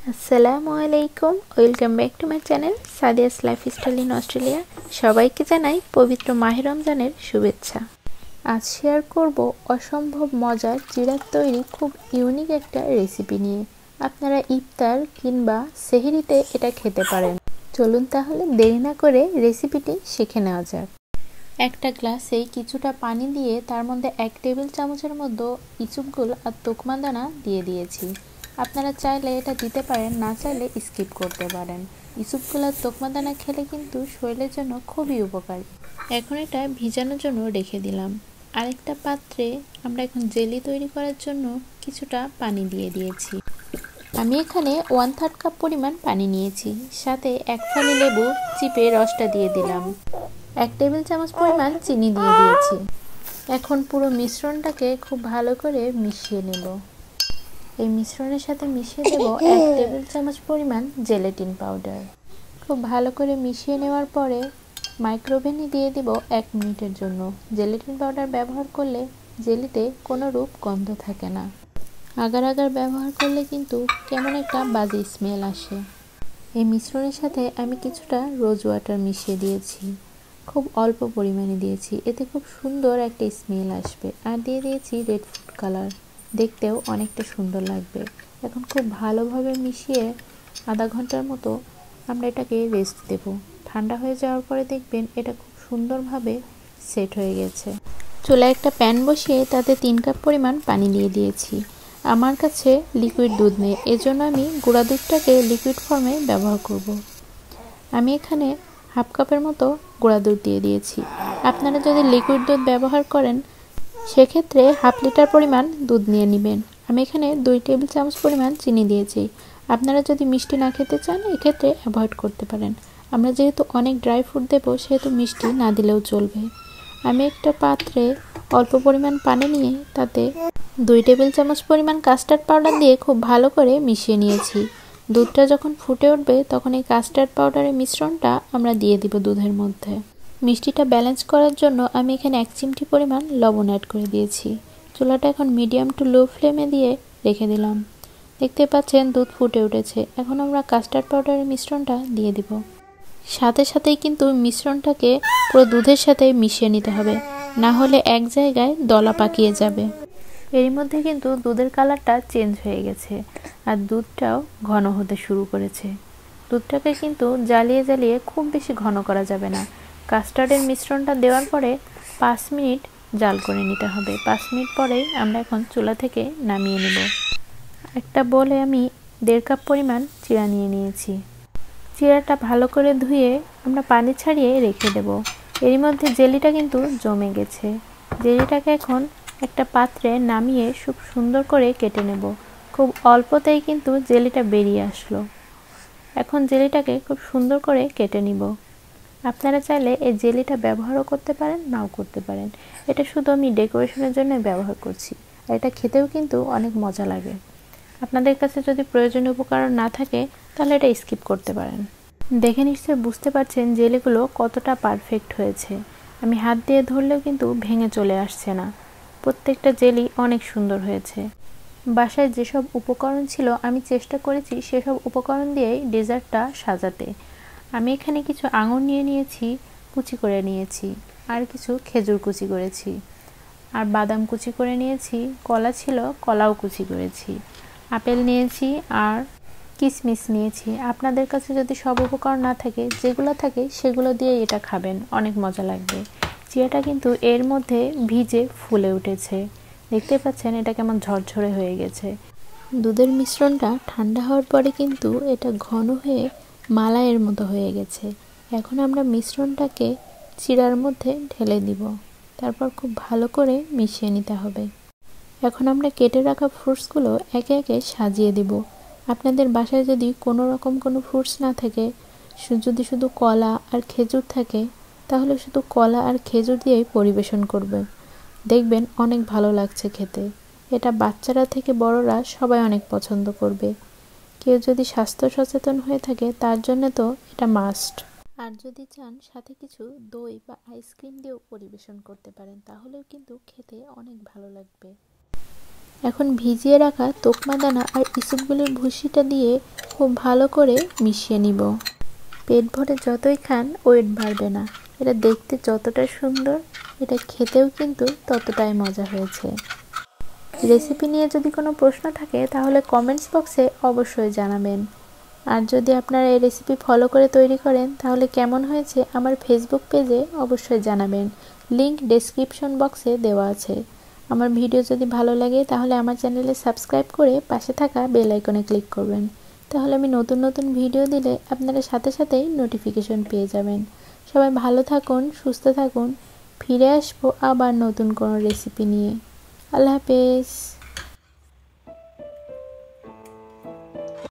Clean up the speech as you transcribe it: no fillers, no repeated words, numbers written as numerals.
আসসালামু আলাইকুম, welcome back to my channel Sadia's lifestyle in Australia. সবাইকে জানাই পবিত্র মাহে রমজানের শুভেচ্ছা। আজ শেয়ার করব অসম্ভব মজার চিড়ার তৈরি খুব ইউনিক একটা রেসিপি নিয়ে। আপনারা ইফতার কিংবা সেহরিতে এটা খেতে পারেন। চলুন তাহলে দেরি না করে রেসিপিটি শিখে নেওয়া যাক। একটা গ্লাসে কিছুটা পানি দিয়ে তার মধ্যে 1 টেবিল চামচের মতো ইসবগুল আর তোকমা দানা দিয়ে দিয়েছি। আপনারা চাইলে এটা দিতে পারেন, না চাইলে স্কিপ করতে পারেন। ইসবগুল আর তোকমা দানা খেলে কিন্তু শরীরের জন্য খুবই উপকারী। এখন এটা ভিজানোর জন্য রেখে দিলাম। আরেকটা পাত্রে আমরা এখন জেলি তৈরি করার জন্য কিছুটা পানি দিয়ে দিয়েছি। আমি এখানে 1/3 কাপ পরিমাণ পানি নিয়েছি, সাথে 1 ফালি লেবু চিপে রসটা দিয়ে দিলাম। 1 টেবিল চামচ পরিমাণ চিনি দিয়ে দিয়েছি। এখন পুরো মিশ্রণটাকে খুব ভালো করে মিশিয়ে নেব। এই মিশ্রণের সাথে মিশিয়ে দেব 1 টেবিল চামচ পরিমাণ জেলেটিন পাউডার। খুব ভালো করে মিশিয়ে নেওয়ার পরে মাইক্রোওভেনে দিয়ে দিব 1 মিনিটের জন্য। জেলেটিন পাউডার ব্যবহার করলে জেলিতে কোনো রূপ গন্ধ থাকে না। আগার আগার ব্যবহার করলে কিন্তু কেমন একটা বাজে স্মেল আসে। এই মিশ্রণের সাথে আমি কিছুটা রোজ ওয়াটার মিশিয়ে দিয়েছি, খুব অল্প পরিমাণে দিয়েছি, এতে খুব সুন্দর একটা স্মেল আসবে। আর দিয়ে দিয়েছি রেড ফুড কালার, দেখতেও অনেকটা সুন্দর লাগবে। এখন খুব ভালোভাবে মিশিয়ে আধা ঘন্টার মতো আমরা এটাকে রেস্ট দেব। ঠান্ডা হয়ে যাওয়ার পরে দেখবেন এটা খুব সুন্দরভাবে সেট হয়ে গেছে। চুলায় একটা প্যান বসিয়ে তাতে 3 কাপ পরিমাণ পানি দিয়ে দিয়েছি। আমার কাছে লিকুইড দুধ নেই, এজন্য আমি গুঁড়া দুধটাকে লিকুইড ফর্মে ব্যবহার করব। আমি এখানে 1/2 কাপের মতো গুঁড়া দুধ দিয়ে দিয়েছি। আপনারা যদি লিকুইড দুধ ব্যবহার করেন সেক্ষেত্রে 1/2 লিটার পরিমাণ দুধ নিয়ে নেবেন। আমি এখানে 2 টেবিল চামচ পরিমাণ চিনি দিয়েছি। আপনারা যদি মিষ্টি না খেতে চান এক্ষেত্রে অ্যাভয়েড করতে পারেন। আমরা যেহেতু অনেক ড্রাই ফ্রুট দেবো সেহেতু মিষ্টি না দিলেও চলবে। আমি একটা পাত্রে অল্প পরিমাণ পানি নিয়ে তাতে 2 টেবিল চামচ পরিমাণ কাস্টার্ড পাউডার দিয়ে খুব ভালো করে মিশিয়ে নিয়েছি। দুধটা যখন ফুটে উঠবে তখন এই কাস্টার্ড পাউডারের মিশ্রণটা আমরা দিয়ে দিব দুধের মধ্যে। মিষ্টিটা ব্যালেন্স করার জন্য আমি এখানে 1 চিমটি পরিমাণ লবণ অ্যাড করে দিয়েছি। চুলাটা এখন মিডিয়াম টু লো ফ্লেমে দিয়ে রেখে দিলাম। দেখতে পাচ্ছেন দুধ ফুটে উঠেছে। এখন আমরা কাস্টার্ড পাউডারের মিশ্রণটা দিয়ে দিব। সাথে সাথেই কিন্তু মিশ্রণটাকে পুরো দুধের সাথে মিশিয়ে নিতে হবে, না হলে এক জায়গায় দলা পাকিয়ে যাবে। এর মধ্যে কিন্তু দুধের কালারটা চেঞ্জ হয়ে গেছে আর দুধটাও ঘন হতে শুরু করেছে। দুধটাকে কিন্তু জ্বালিয়ে জ্বালিয়ে খুব বেশি ঘন করা যাবে না। কাস্টার্ডের মিশ্রণটা দেওয়ার পরে 5 মিনিট জাল করে নিতে হবে। 5 মিনিট পরেই আমরা এখন চুলা থেকে নামিয়ে নেব। একটা বলে আমি 1.5 কাপ পরিমাণ চিড়া নিয়ে নিয়েছি। চিড়াটা ভালো করে ধুয়ে আমরা পানি ছাড়িয়ে রেখে দেব। এর মধ্যে জেলিটা কিন্তু জমে গেছে। জেলিটাকে এখন একটা পাত্রে নামিয়ে খুব সুন্দর করে কেটে নেব। খুব অল্পতেই কিন্তু জেলিটা বেরিয়ে আসলো। এখন জেলিটাকে খুব সুন্দর করে কেটে নিব। আপনারা চাইলে এই জেলিটা ব্যবহারও করতে পারেন, নাও করতে পারেন। এটা শুধু আমি ডেকোরেশনের জন্য ব্যবহার করছি। আর এটা খেতেও কিন্তু অনেক মজা লাগে। আপনাদের কাছে যদি প্রয়োজনীয় উপকরণ না থাকে তাহলে এটা স্কিপ করতে পারেন। দেখে নিশ্চয়ই বুঝতে পারছেন জেলিগুলো কতটা পারফেক্ট হয়েছে। আমি হাত দিয়ে ধরলেও কিন্তু ভেঙে চলে আসছে না। প্রত্যেকটা জেলি অনেক সুন্দর হয়েছে। বাসায় যেসব উপকরণ ছিল আমি চেষ্টা করেছি সেসব উপকরণ দিয়েই ডেজার্টটা সাজাতে। আমি এখানে কিছু আঙুর নিয়ে নিয়েছি, কুচি করে নিয়েছি, আর কিছু খেজুর কুচি করেছি, আর বাদাম কুচি করে নিয়েছি, কলা ছিল কলাও কুচি করেছি, আপেল নিয়েছি আর কিশমিশ নিয়েছি। আপনাদের কাছে যদি সব উপকরণ না থাকে, যেগুলো থাকে সেগুলো দিয়ে এটা খাবেন, অনেক মজা লাগবে। চিড়াটা কিন্তু এর মধ্যে ভিজে ফুলে উঠেছে। দেখতে পাচ্ছেন এটা কেমন ঝরঝরে হয়ে গেছে। দুধের মিশ্রণটা ঠান্ডা হওয়ার পরে কিন্তু এটা ঘন হয়ে মালাইয়ের মতো হয়ে গেছে। এখন আমরা মিশ্রণটাকে চিড়ার মধ্যে ঢেলে দিব, তারপর খুব ভালো করে মিশিয়ে নিতে হবে। এখন আমরা কেটে রাখা ফ্রুটসগুলো একে একে সাজিয়ে দিব। আপনাদের বাসায় যদি কোনো রকম কোনো ফ্রুটস না থাকে, যদি শুধু কলা আর খেজুর থাকে, তাহলে শুধু কলা আর খেজুর দিয়েই পরিবেশন করবে। দেখবেন অনেক ভালো লাগছে খেতে। এটা বাচ্চারা থেকে বড়রা সবাই অনেক পছন্দ করবে। কেউ যদি স্বাস্থ্য সচেতন হয়ে থাকে তার জন্য তো এটা মাস্ট। আর যদি চান সাথে কিছু দই বা আইসক্রিম দিয়েও পরিবেশন করতে পারেন, তাহলেও কিন্তু খেতে অনেক ভালো লাগবে। এখন ভিজিয়ে রাখা তোকমা দানা আর ইসবগুলের ভুসিটা দিয়ে খুব ভালো করে মিশিয়ে নিব। পেট ভরে যতই খান ওয়েট বাড়বে না। এটা দেখতে যতটা সুন্দর, এটা খেতেও কিন্তু ততটাই মজা হয়েছে। রেসিপি নিয়ে যদি কোনো প্রশ্ন থাকে তাহলে কমেন্টস বক্সে অবশ্যই জানাবেন। আর যদি আপনারা এই রেসিপি ফলো করে তৈরি করেন তাহলে কেমন হয়েছে আমার ফেসবুক পেজে অবশ্যই জানাবেন। লিংক ডেসক্রিপশন বক্সে দেওয়া আছে। আমার ভিডিও যদি ভালো লাগে তাহলে আমার চ্যানেলে সাবস্ক্রাইব করে পাশে থাকা বেল আইকনে ক্লিক করবেন। তাহলে আমি নতুন নতুন ভিডিও দিলে আপনারা সাথে সাথেই নোটিফিকেশন পেয়ে যাবেন। সবাই ভালো থাকুন, সুস্থ থাকুন। ফিরে আসবো আবার নতুন কোনো রেসিপি নিয়ে। আল্লাহ হাফেজ।